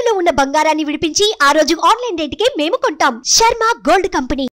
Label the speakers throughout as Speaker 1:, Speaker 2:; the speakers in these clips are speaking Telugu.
Speaker 1: తాకట్టులో ఉన్న బంగారాన్ని విడిపించి ఆ రోజు ఆన్లైన్ రేటుకే మేము కొంటాం. Sharma gold company.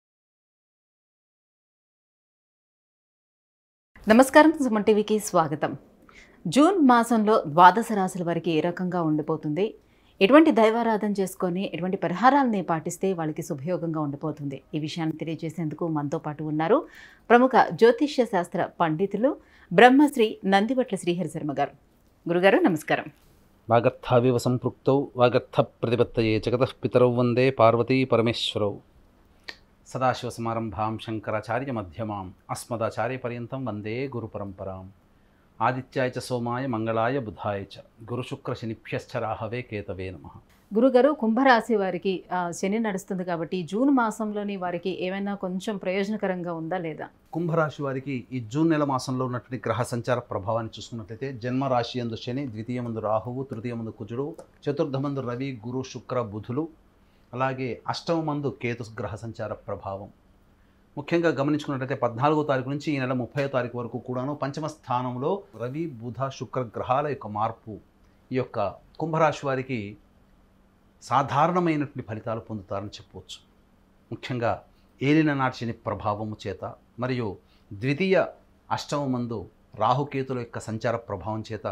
Speaker 2: నమస్కారం, సుమన్ టీవీకి స్వాగతం. జూన్ మాసంలో ద్వాదశ రాశుల వారికి ఏ రకంగా ఉండిపోతుంది, ఎటువంటి దైవారాధన చేసుకొని ఎటువంటి పరిహారాలని పాటిస్తే వాళ్ళకి శుభయోగంగా ఉండిపోతుంది, ఈ విషయాన్ని తెలియజేసేందుకు మనతో పాటు ఉన్నారు ప్రముఖ జ్యోతిష్య శాస్త్ర పండితులు బ్రహ్మశ్రీ నందివట్ల శ్రీహరి శర్మ గారు. గురుగారు నమస్కారం.
Speaker 3: వాగర్థావివ సంపృక్తౌ వాగర్థ ప్రతిపత్తయే జగతః పితరౌ వందే పార్వతీ పరమేశ్వరౌ. సదాశివసమారంభాం శంకరాచార్య మధ్యమాం అస్మదాచార్యపర్యంతం వందే గురుపరంపరాం. ఆదిత్యాయ చ సోమాయ మంగళాయ బుధాయ చ గురుశుక్రశనిభ్యశ్చ రాహవే కేతవే నమః. గురుగారు,
Speaker 2: కుంభరాశి వారికి శని నడుస్తుంది కాబట్టి జూన్ మాసంలోని వారికి ఏమైనా కొంచెం ప్రయోజనకరంగా ఉందా లేదా?
Speaker 3: కుంభరాశి వారికి ఈ జూన్ నెల మాసంలో ఉన్నటువంటి గ్రహ సంచార ప్రభావాన్ని చూసుకున్నట్లయితే జన్మరాశి యందు శని, ద్వితీయమందు రాహువు, తృతీయమందు కుజుడు, చతుర్థమందు రవి, గురు, శుక్ర, బుధులు, అలాగే అష్టమమందు కేతు గ్రహ సంచార ప్రభావం. ముఖ్యంగా గమనించుకున్నట్లయితే 14వ తారీఖు నుంచి ఈ నెల 30వ తారీఖు వరకు కూడాను పంచమ స్థానంలో రవి, బుధ, శుక్ర గ్రహాల యొక్క మార్పు ఈ యొక్క కుంభరాశి వారికి సాధారణమైనటువంటి ఫలితాలు పొందుతారని చెప్పవచ్చు. ముఖ్యంగా ఏలిన నాటి శని ప్రభావము చేత మరియు ద్వితీయ అష్టమమందు రాహుకేతుల యొక్క సంచార ప్రభావం చేత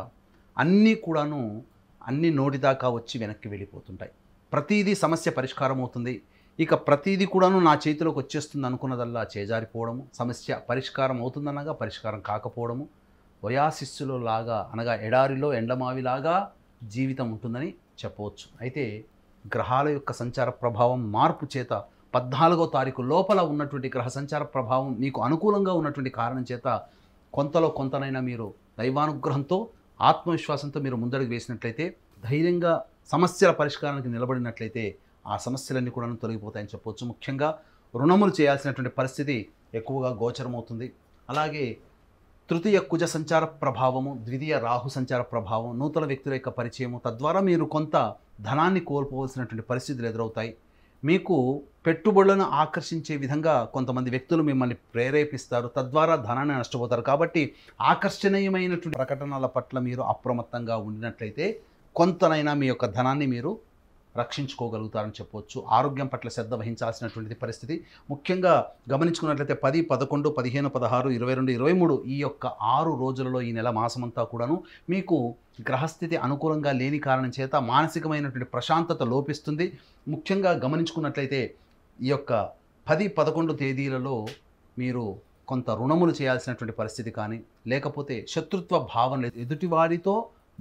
Speaker 3: అన్నీ నోటిదాకా వచ్చి వెనక్కి వెళ్ళిపోతుంటాయి. ప్రతీదీ సమస్య పరిష్కారం అవుతుంది. ఇక ప్రతీది కూడాను నా చేతిలోకి వచ్చేస్తుంది అనుకున్నదల్లా చేజారిపోవడము, సమస్య పరిష్కారం అవుతుందనగా పరిష్కారం కాకపోవడము, వయాశిస్సులో లాగా అనగా ఎడారిలో ఎండమావిలాగా జీవితం ఉంటుందని చెప్పవచ్చు. అయితే గ్రహాల యొక్క సంచార ప్రభావం మార్పు చేత 14వ తారీఖు లోపల ఉన్నటువంటి గ్రహ సంచార ప్రభావం మీకు అనుకూలంగా ఉన్నటువంటి కారణం చేత కొంతలో కొంతనైనా మీరు దైవానుగ్రహంతో ఆత్మవిశ్వాసంతో మీరు ముందడుగు వేసినట్లయితే, ధైర్యంగా సమస్యల పరిష్కారానికి నిలబడినట్లయితే ఆ సమస్యలన్నీ కూడా తొలగిపోతాయని చెప్పవచ్చు. ముఖ్యంగా రుణములు చేయాల్సినటువంటి పరిస్థితి ఎక్కువగా గోచరమవుతుంది. అలాగే తృతీయ కుజ సంచార ప్రభావము, ద్వితీయ రాహు సంచార ప్రభావం, నూతన వ్యక్తుల యొక్క పరిచయము, తద్వారా మీరు కొంత ధనాన్ని కోల్పోవలసినటువంటి పరిస్థితులు ఎదురవుతాయి. మీకు పెట్టుబడులను ఆకర్షించే విధంగా కొంతమంది వ్యక్తులు మిమ్మల్ని ప్రేరేపిస్తారు, తద్వారా ధనాన్ని నష్టపోతారు. కాబట్టి ఆకర్షణీయమైనటువంటి ప్రకటనల పట్ల మీరు అప్రమత్తంగా ఉండినట్లయితే కొంతనైనా మీ యొక్క ధనాన్ని మీరు రక్షించుకోగలుగుతారని చెప్పవచ్చు. ఆరోగ్యం పట్ల శ్రద్ధ వహించాల్సినటువంటి పరిస్థితి. ముఖ్యంగా గమనించుకున్నట్లయితే 10, 11, 15, 16, 22, 23 ఈ యొక్క 6 రోజులలో ఈ నెల మాసమంతా కూడాను మీకు గ్రహస్థితి అనుకూలంగా లేని కారణం చేత మానసికమైనటువంటి ప్రశాంతత లోపిస్తుంది. ముఖ్యంగా గమనించుకున్నట్లయితే ఈ యొక్క 10, 11 తేదీలలో మీరు కొంత రుణములు చేయాల్సినటువంటి పరిస్థితి కానీ, లేకపోతే శత్రుత్వ భావన, ఎదుటివారితో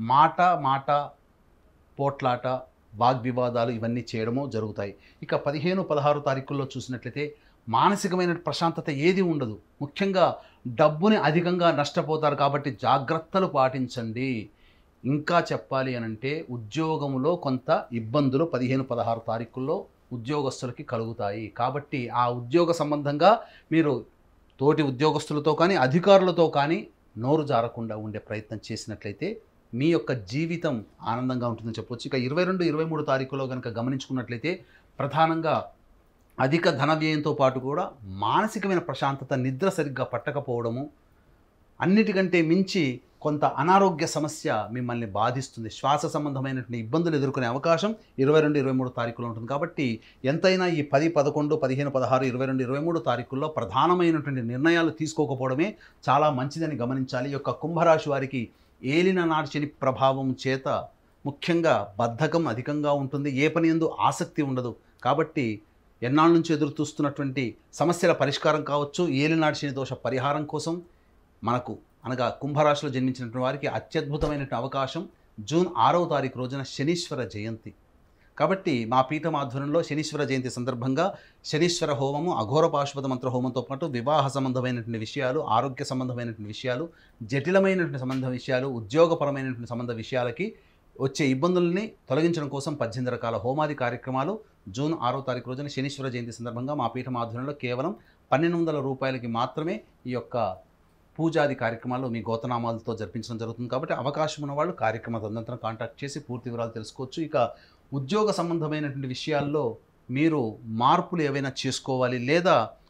Speaker 3: మాట పోట్లాట, వాగ్వివాదాలు ఇవన్నీ చేయడము జరుగుతాయి. ఇక 15, 16 తారీఖుల్లో చూసినట్లయితే మానసికమైన ప్రశాంతత ఏది ఉండదు. ముఖ్యంగా డబ్బుని అధికంగా నష్టపోతారు. కాబట్టి జాగ్రత్తలు పాటించండి. ఇంకా చెప్పాలి అనంటే ఉద్యోగంలో కొంత ఇబ్బందులు 15, 16 తారీఖుల్లో ఉద్యోగస్తులకి కలుగుతాయి. కాబట్టి ఆ ఉద్యోగ సంబంధంగా మీరు తోటి ఉద్యోగస్తులతో కానీ అధికారులతో కానీ నోరు జారకుండా ఉండే ప్రయత్నం చేసినట్లయితే మీ యొక్క జీవితం ఆనందంగా ఉంటుందని చెప్పవచ్చు. ఇక 22, 23 తారీఖులో కనుక గమనించుకున్నట్లయితే ప్రధానంగా అధిక ధన వ్యయంతో పాటు కూడా మానసికమైన ప్రశాంతత, నిద్ర సరిగ్గా పట్టకపోవడము, అన్నిటికంటే మించి కొంత అనారోగ్య సమస్య మిమ్మల్ని బాధిస్తుంది. శ్వాస సంబంధమైనటువంటి ఇబ్బందులు ఎదుర్కొనే అవకాశం 22, 23 తారీఖులో ఉంటుంది. కాబట్టి ఎంతైనా ఈ 10, 11, 15, 16, 22, 23 తారీఖుల్లో ప్రధానమైనటువంటి నిర్ణయాలు తీసుకోకపోవడమే చాలా మంచిదని గమనించాలి. ఈ యొక్క కుంభరాశి వారికి ఏలిన నాటి శని ప్రభావం చేత ముఖ్యంగా బద్ధకం అధికంగా ఉంటుంది. ఏ పని యందు ఆసక్తి ఉండదు. కాబట్టి ఎన్నాళ్ళ నుంచి ఎదురు చూస్తున్నటువంటి సమస్యల పరిష్కారం కావచ్చు, ఏలినాటి శని దోష పరిహారం కోసం మనకు అనగా కుంభరాశిలో జన్మించినటువంటి వారికి అత్యద్భుతమైనటువంటి అవకాశం జూన్ 6వ తారీఖు రోజున శనీశ్వర జయంతి. కాబట్టి మా పీఠం ఆధ్వర్యంలో శనీశ్వర జయంతి సందర్భంగా శనీశ్వర హోమము, అఘోర పాశుపత మంత్ర హోమంతో పాటు వివాహ సంబంధమైనటువంటి విషయాలు, ఆరోగ్య సంబంధమైనటువంటి విషయాలు, జటిలమైనటువంటి సంబంధ విషయాలు, ఉద్యోగపరమైనటువంటి సంబంధ విషయాలకి వచ్చే ఇబ్బందుల్ని తొలగించడం కోసం 18 రకాల హోమాది కార్యక్రమాలు జూన్ 6వ తారీఖు రోజున శనీశ్వర జయంతి సందర్భంగా మా పీఠం ఆధ్వర్యంలో కేవలం 1200 రూపాయలకి మాత్రమే ఈ యొక్క పూజాది కార్యక్రమాలు మీ గోతనామాలతో జరిపించడం జరుగుతుంది. కాబట్టి అవకాశం ఉన్న వాళ్ళు కార్యక్రమ తదనంతరం కాంటాక్ట్ చేసి పూర్తి వివరాలు తెలుసుకోవచ్చు. ఇక ఉద్యోగ సంబంధమైనటువంటి విషయాల్లో మీరు మార్పులు ఏవైనా చేసుకోవాలి లేదా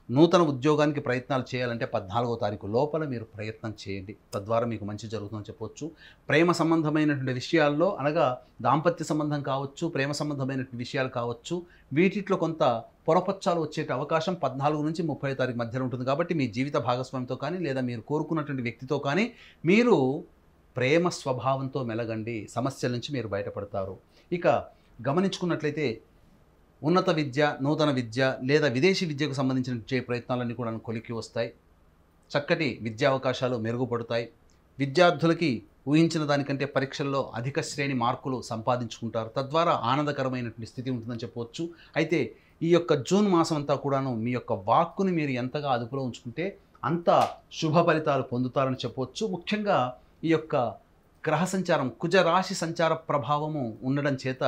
Speaker 3: నూతన ఉద్యోగానికి ప్రయత్నాలు చేయాలంటే 14వ తారీఖు లోపల మీరు ప్రయత్నం చేయండి. తద్వారా మీకు మంచి జరుగుతుందని చెప్పవచ్చు. ప్రేమ సంబంధమైనటువంటి విషయాల్లో అనగా దాంపత్య సంబంధం కావచ్చు, ప్రేమ సంబంధమైనటువంటి విషయాలు కావచ్చు, వీటిలో కొంత పొరపచ్చాలు వచ్చే అవకాశం 14 నుంచి 30 తారీఖు మధ్యలో ఉంటుంది. కాబట్టి మీ జీవిత భాగస్వామితో కానీ లేదా మీరు కోరుకున్నటువంటి వ్యక్తితో కానీ మీరు ప్రేమ స్వభావంతో మెలగండి. సమస్యల నుంచి మీరు బయటపడతారు. ఇక గమనించుకున్నట్లయితే ఉన్నత విద్య, నూతన విద్య లేదా విదేశీ విద్యకు సంబంధించిన ప్రయత్నాలన్నీ కూడా కొలిక్కి వస్తాయి. చక్కటి విద్యా అవకాశాలు మెరుగుపడతాయి. విద్యార్థులకి ఊహించిన దానికంటే పరీక్షల్లో అధిక శ్రేణి మార్కులు సంపాదించుకుంటారు. తద్వారా ఆనందకరమైనటువంటి స్థితి ఉంటుందని చెప్పవచ్చు. అయితే ఈ యొక్క జూన్ మాసం అంతా కూడాను మీ యొక్క వాక్కుని మీరు ఎంతగా అదుపులో ఉంచుకుంటే అంత శుభ ఫలితాలు పొందుతారని చెప్పవచ్చు. ముఖ్యంగా ఈ యొక్క గ్రహ సంచారం, కుజరాశి సంచార ప్రభావము ఉండడం చేత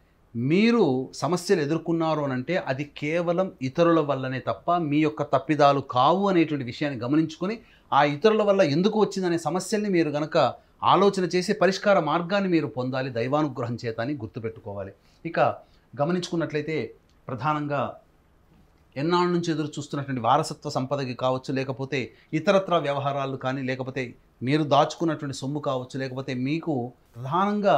Speaker 3: మీరు సమస్యలు ఎదుర్కొన్నారు అనంటే అది కేవలం ఇతరుల వల్లనే తప్ప మీ యొక్క తప్పిదాలు కావు అనేటువంటి విషయాన్ని గమనించుకొని ఆ ఇతరుల వల్ల ఎందుకు వచ్చిందనే సమస్యల్ని మీరు గనక ఆలోచన చేసి పరిష్కార మార్గాన్ని మీరు పొందాలి దైవానుగ్రహం చేత అని గుర్తుపెట్టుకోవాలి. ఇక గమనించుకున్నట్లయితే ప్రధానంగా ఎన్నాళ్ళ నుంచి ఎదురు చూస్తున్నటువంటి వారసత్వ సంపదకి కావచ్చు, లేకపోతే ఇతరత్ర వ్యవహారాలు కానీ, లేకపోతే మీరు దాచుకున్నటువంటి సొమ్ము కావచ్చు, లేకపోతే మీకు ప్రధానంగా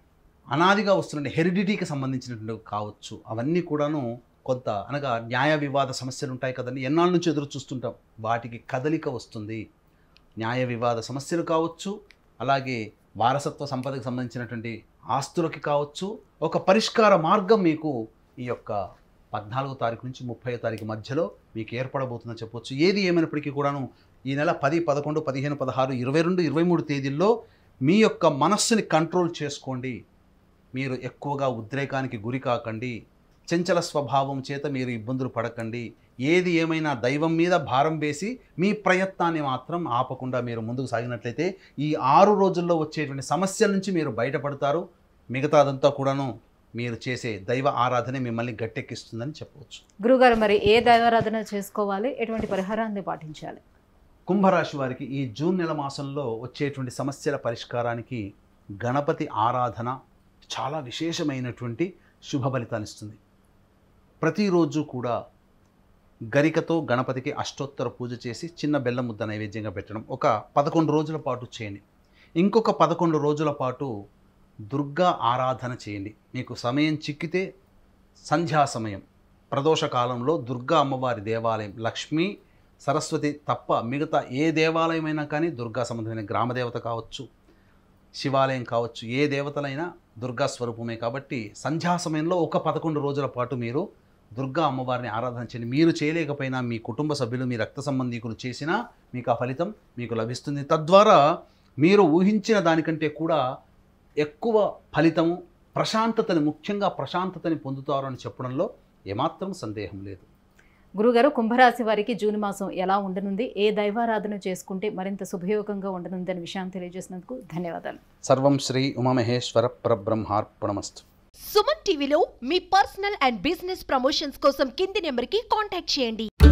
Speaker 3: అనాదిగా వస్తున్న హెరిడిటీకి సంబంధించినటువంటి కావచ్చు, అవన్నీ కూడాను కొంత అనగా న్యాయ వివాద సమస్యలు ఉంటాయి కదండి, ఎన్నాళ్ళ నుంచి ఎదురు చూస్తుంటాం. వాటికి కదలిక వస్తుంది. న్యాయ వివాద సమస్యలు కావచ్చు, అలాగే వారసత్వ సంపదకు సంబంధించినటువంటి ఆస్తులకి కావచ్చు, ఒక పరిష్కార మార్గం మీకు ఈ యొక్క 14వ తారీఖు నుంచి 30వ తారీఖు మధ్యలో మీకు ఏర్పడబోతుందని చెప్పవచ్చు. ఏది ఏమైనప్పటికీ కూడాను ఈ నెల 10, 11, 15, 16, 22, 23 తేదీల్లో మీ యొక్క మనస్సుని కంట్రోల్ చేసుకోండి. మీరు ఎక్కువగా ఉద్రేకానికి గురి కాకండి. చంచల స్వభావం చేత మీరు ఇబ్బందులు పడకండి. ఏది ఏమైనా దైవం మీద భారం వేసి మీ ప్రయత్నాన్ని మాత్రం ఆపకుండా మీరు ముందుకు సాగినట్లయితే ఈ 6 రోజుల్లో వచ్చేటువంటి సమస్యల నుంచి మీరు బయటపడతారు. మిగతాదంతా కూడాను మీరు చేసే దైవ ఆరాధనే మిమ్మల్ని గట్టెక్కిస్తుందని చెప్పవచ్చు.
Speaker 2: గురుగారు, మరి ఏ దైవారాధన చేసుకోవాలి, ఎటువంటి పరిహారాన్ని పాటించాలి?
Speaker 3: కుంభరాశి వారికి ఈ జూన్ నెల మాసంలో వచ్చేటువంటి సమస్యల పరిష్కారానికి గణపతి ఆరాధన చాలా విశేషమైనటువంటి శుభ ఫలితాన్ని ఇస్తుంది. ప్రతిరోజు కూడా గరికతో గణపతికి అష్టోత్తర పూజ చేసి చిన్న బెల్లం ముద్ద నైవేద్యంగా పెట్టడం ఒక 11 రోజుల పాటు చేయండి. ఇంకొక 11 రోజుల పాటు దుర్గా ఆరాధన చేయండి. మీకు సమయం చిక్కితే సంధ్యా సమయం ప్రదోష కాలంలో దుర్గా అమ్మవారి దేవాలయం, లక్ష్మీ సరస్వతి తప్ప మిగతా ఏ దేవాలయమైనా కానీ దుర్గా సంబంధమైన గ్రామదేవత కావచ్చు, శివాలయం కావచ్చు, ఏ దేవతలైనా దుర్గా స్వరూపమే. కాబట్టి సంధ్యా సమయంలో ఒక 11 రోజుల పాటు మీరు దుర్గా అమ్మవారిని ఆరాధన చేయండి. మీరు చేయలేకపోయినా మీ కుటుంబ సభ్యులు, మీ రక్త సంబంధీకులు చేసినా మీకు ఆ ఫలితం మీకు లభిస్తుంది. తద్వారా మీరు ఊహించిన దానికంటే కూడా ఎక్కువ ఫలితము, ప్రశాంతతని, ముఖ్యంగా ప్రశాంతతని పొందుతారు అని చెప్పడంలో ఏమాత్రం సందేహం లేదు.
Speaker 2: గురుగారు, కుంభరాశి వారికి జూన్ మాసం ఎలా ఉండనుంది, ఏ దైవారాధన చేసుకుంటే మరింత శుభయోగంగా ఉండనుంది అనే విషయాన్ని తెలియజేసినందుకు ధన్యవాదాలు.
Speaker 3: సర్వం శ్రీ ఉమామహేశ్వర పరబ్రహ్మార్పణమస్తు.
Speaker 1: సుమన్ టీవీలో మీ పర్సనల్ అండ్ బిజినెస్ ప్రమోషన్స్ కోసం కింది నెంబర్కి కాంటాక్ట్ చేయండి.